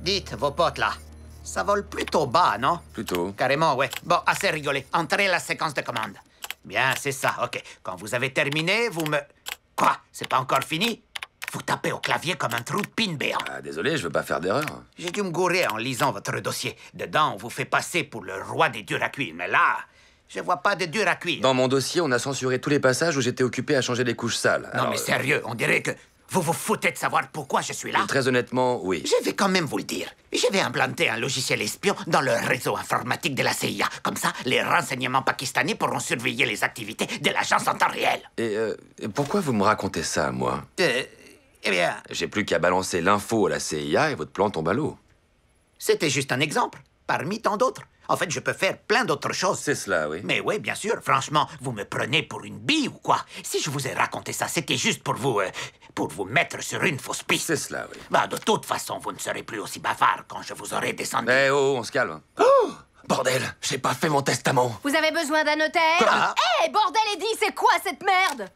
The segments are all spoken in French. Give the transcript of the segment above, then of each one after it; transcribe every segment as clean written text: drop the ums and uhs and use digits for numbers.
Dites, vos potes, là, ça vole plutôt bas, non? Plutôt. Carrément, ouais. Bon, assez rigolé. Entrez la séquence de commande. Bien, c'est ça, ok. Quand vous avez terminé, vous me... Quoi? C'est pas encore fini? Vous tapez au clavier comme un trou de pin béant. Ah, désolé, je veux pas faire d'erreur. J'ai dû me gourer en lisant votre dossier. Dedans, on vous fait passer pour le roi des durs à cuire. Mais là, je vois pas de dur à cuire. Dans mon dossier, on a censuré tous les passages où j'étais occupé à changer les couches sales. Non, mais sérieux, on dirait que vous vous foutez de savoir pourquoi je suis là. Très honnêtement, oui. Je vais quand même vous le dire. Je vais implanter un logiciel espion dans le réseau informatique de la CIA. Comme ça, les renseignements pakistanais pourront surveiller les activités de l'agence en temps réel. Et pourquoi vous me racontez ça, moi? Eh bien, J'ai plus qu'à balancer l'info à la CIA et votre plan tombe à l'eau. c'était juste un exemple, parmi tant d'autres. En fait, je peux faire plein d'autres choses. C'est cela, oui. Mais oui, bien sûr. Franchement, vous me prenez pour une bille ou quoi? Si je vous ai raconté ça, c'était juste pour vous mettre sur une fausse piste. C'est cela, oui. Bah, de toute façon, vous ne serez plus aussi bavard quand je vous aurai descendu. Eh oh, on se calme. Oh! Bordel, j'ai pas fait mon testament. Vous avez besoin d'un notaire? Quoi? Hé, bordel, Eddie, c'est quoi cette merde?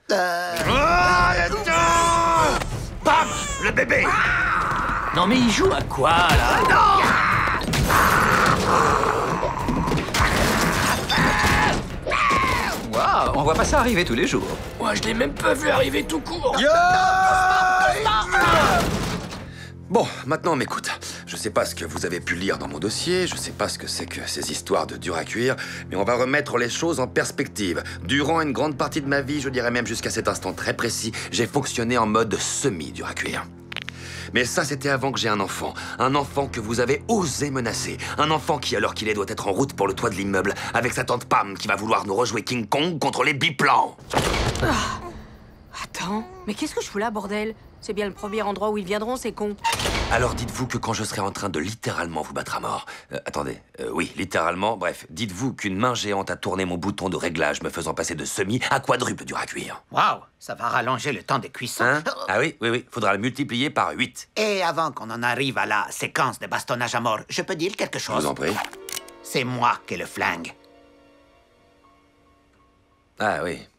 Bam! Le bébé! Non mais il joue à quoi, là? Waouh, on voit pas ça arriver tous les jours. Moi, je l'ai même pas vu arriver tout court. Bon, maintenant on m'écoute. Je sais pas ce que vous avez pu lire dans mon dossier, je sais pas ce que c'est que ces histoires de dur à cuire, mais on va remettre les choses en perspective. Durant une grande partie de ma vie, je dirais même jusqu'à cet instant très précis, j'ai fonctionné en mode semi-dur à cuire. Mais ça, c'était avant que j'ai un enfant que vous avez osé menacer. Un enfant qui, alors qu'il est, doit être en route pour le toit de l'immeuble, avec sa tante Pam qui va vouloir nous rejouer King Kong contre les biplans. Attends, mais qu'est-ce que je fous là, bordel? C'est bien le premier endroit où ils viendront, ces cons. Alors dites-vous que quand je serai en train de littéralement vous battre à mort... oui, littéralement, bref, dites-vous qu'une main géante a tourné mon bouton de réglage me faisant passer de semi à quadruple dur à cuire. Waouh! Ça va rallonger le temps de cuisson. Hein? Ah oui, faudra le multiplier par 8. Et avant qu'on en arrive à la séquence de bastonnage à mort, je peux dire quelque Je chose? vous en prie. C'est moi qui ai le flingue. Ah oui.